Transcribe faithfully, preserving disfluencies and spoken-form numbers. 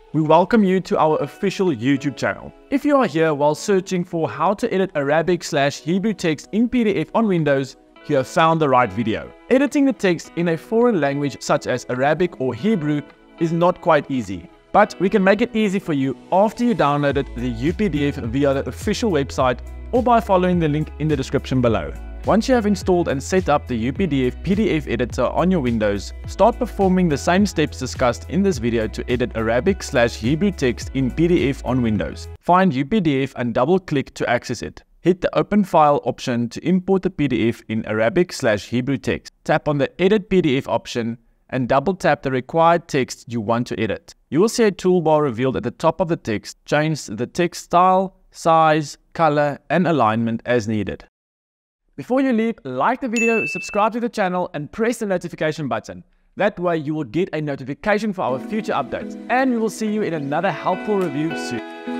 we welcome you to our official YouTube channel. If you are here while searching for how to edit Arabic slash Hebrew text in P D F on Windows, you have found the right video. Editing the text in a foreign language such as Arabic or Hebrew is not quite easy, but we can make it easy for you after you downloaded the U P D F via the official website or by following the link in the description below. Once you have installed and set up the U P D F P D F editor on your Windows, start performing the same steps discussed in this video to edit Arabic slash Hebrew text in P D F on Windows. Find U P D F and double click to access it. Hit the Open File option to import the P D F in Arabic slash Hebrew text. Tap on the Edit P D F option and double tap the required text you want to edit. You will see a toolbar revealed at the top of the text. Change the text style, size, color, and alignment as needed. Before you leave, like the video, subscribe to the channel, and press the notification button. That way you will get a notification for our future updates. And we will see you in another helpful review soon.